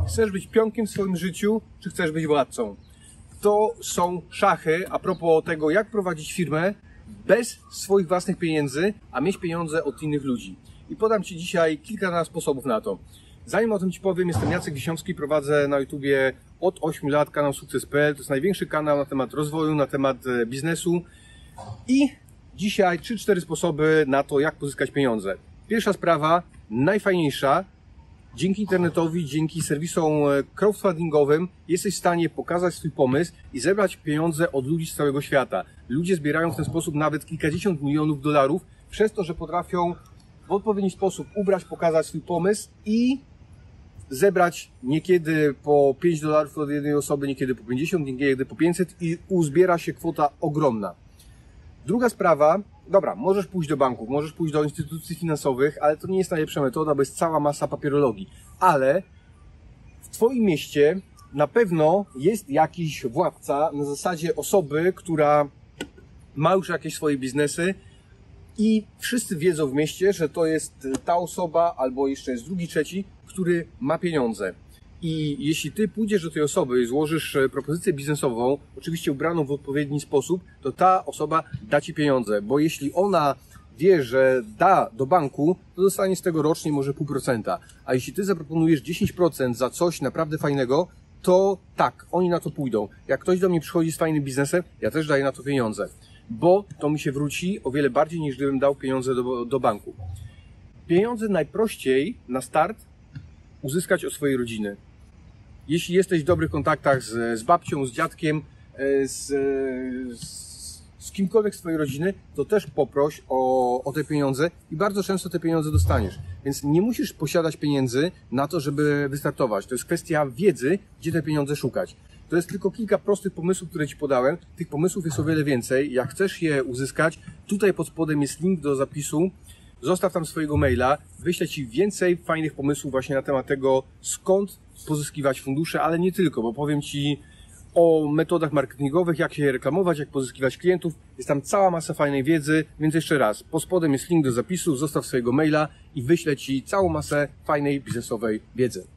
Chcesz być pionkiem w swoim życiu, czy chcesz być władcą? To są szachy a propos tego, jak prowadzić firmę bez swoich własnych pieniędzy, a mieć pieniądze od innych ludzi. I podam Ci dzisiaj kilka sposobów na to. Zanim o tym Ci powiem, jestem Jacek Wiśniowski, prowadzę na YouTubie od 8 lat kanał Sukces.pl. To jest największy kanał na temat rozwoju, na temat biznesu. I dzisiaj 3-4 sposoby na to, jak pozyskać pieniądze. Pierwsza sprawa, najfajniejsza. Dzięki internetowi, dzięki serwisom crowdfundingowym jesteś w stanie pokazać swój pomysł i zebrać pieniądze od ludzi z całego świata. Ludzie zbierają w ten sposób nawet kilkadziesiąt milionów dolarów przez to, że potrafią w odpowiedni sposób ubrać, pokazać swój pomysł i zebrać niekiedy po 5 dolarów od jednej osoby, niekiedy po 50, niekiedy po 500 i uzbiera się kwota ogromna. Druga sprawa, dobra, możesz pójść do banków, możesz pójść do instytucji finansowych, ale to nie jest najlepsza metoda, bo jest cała masa papierologii. Ale w Twoim mieście na pewno jest jakiś władca na zasadzie osoby, która ma już jakieś swoje biznesy i wszyscy wiedzą w mieście, że to jest ta osoba, albo jeszcze jest drugi, trzeci, który ma pieniądze. I jeśli Ty pójdziesz do tej osoby i złożysz propozycję biznesową, oczywiście ubraną w odpowiedni sposób, to ta osoba da Ci pieniądze, bo jeśli ona wie, że da do banku, to dostanie z tego rocznie może 0,5%. A jeśli Ty zaproponujesz 10% za coś naprawdę fajnego, to tak, oni na to pójdą. Jak ktoś do mnie przychodzi z fajnym biznesem, ja też daję na to pieniądze, bo to mi się wróci o wiele bardziej, niż gdybym dał pieniądze do banku. Pieniądze najprościej na start uzyskać od swojej rodziny. Jeśli jesteś w dobrych kontaktach z babcią, z dziadkiem, z kimkolwiek z Twojej rodziny, to też poproś o te pieniądze i bardzo często te pieniądze dostaniesz. Więc nie musisz posiadać pieniędzy na to, żeby wystartować. To jest kwestia wiedzy, gdzie te pieniądze szukać. To jest tylko kilka prostych pomysłów, które Ci podałem. Tych pomysłów jest o wiele więcej. Jak chcesz je uzyskać, tutaj pod spodem jest link do zapisu. Zostaw tam swojego maila, wyślę Ci więcej fajnych pomysłów właśnie na temat tego, skąd pozyskiwać fundusze, ale nie tylko, bo powiem Ci o metodach marketingowych, jak się reklamować, jak pozyskiwać klientów. Jest tam cała masa fajnej wiedzy, więc jeszcze raz, pod spodem jest link do zapisu, zostaw swojego maila i wyślę Ci całą masę fajnej biznesowej wiedzy.